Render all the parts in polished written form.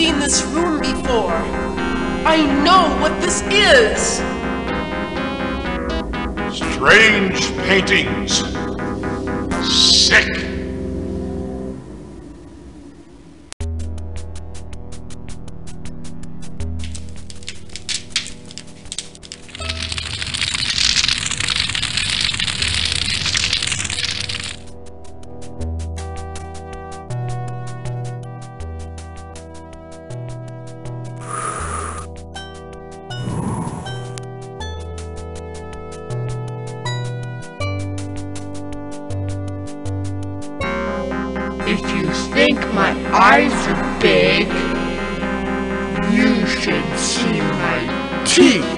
seen this room before. I know what this is! Strange paintings. Sick. If you think my eyes are big, you should see my teeth.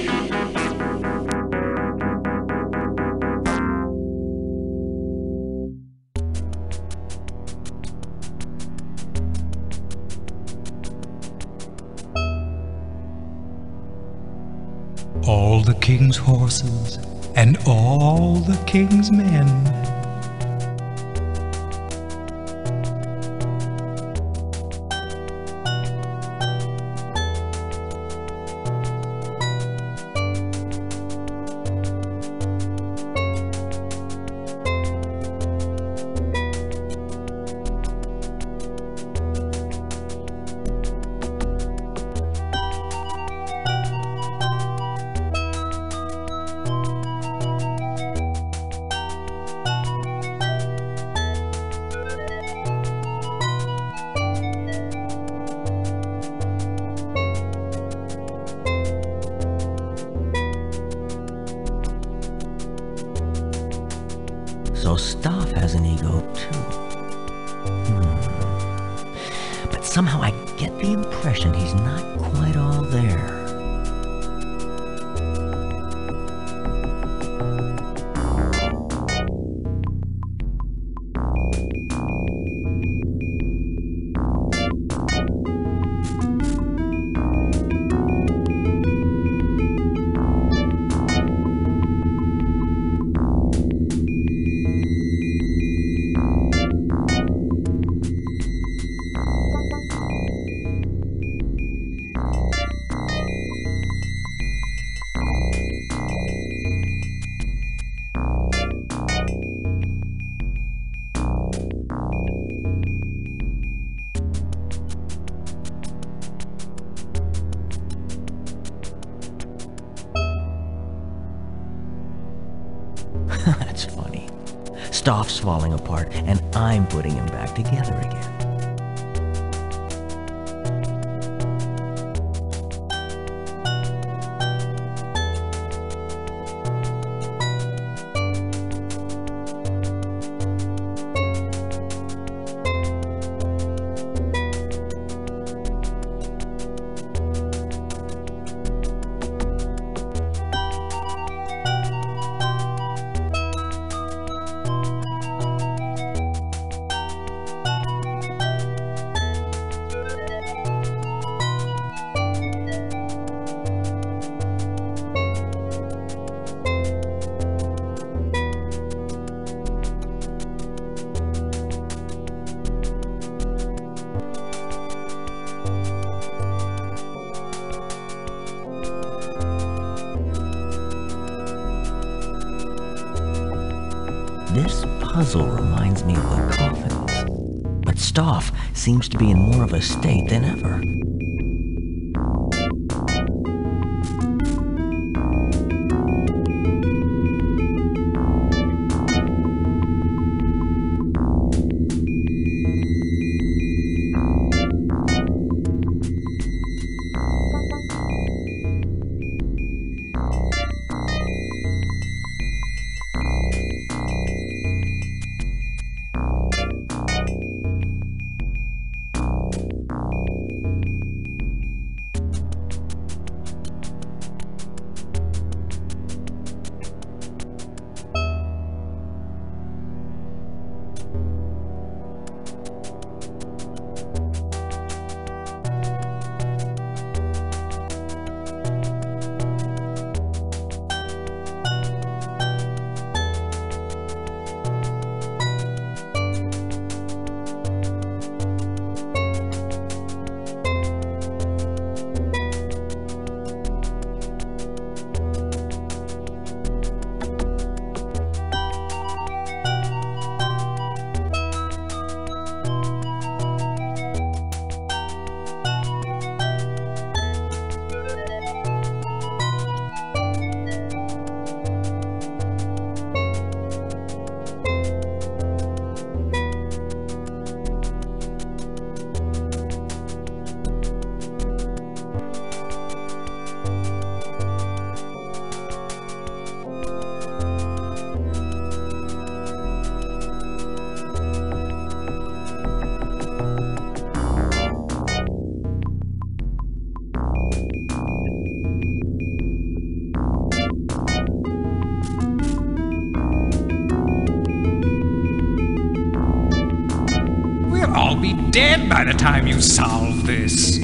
All the king's horses and all the king's men. So Stauf has an ego too. But somehow I get the impression he's not quite all there. That's funny. Stauf's falling apart, and I'm putting him back together again. This puzzle reminds me of the coffins, but Stauf seems to be in more of a state than ever. be dead by the time you solve this.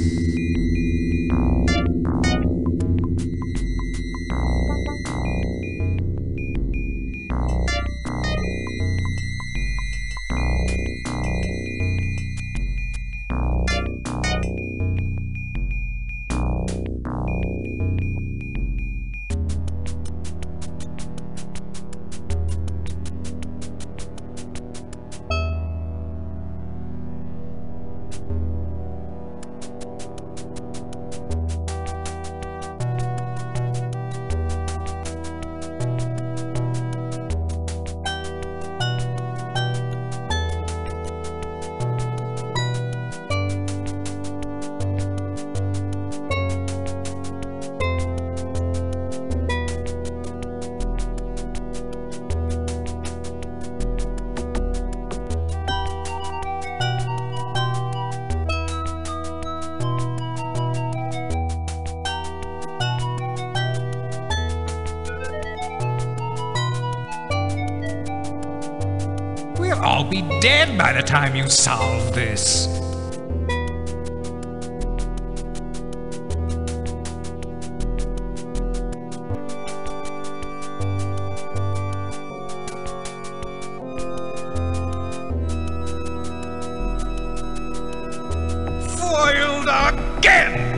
We'll all be dead by the time you solve this. Foiled again!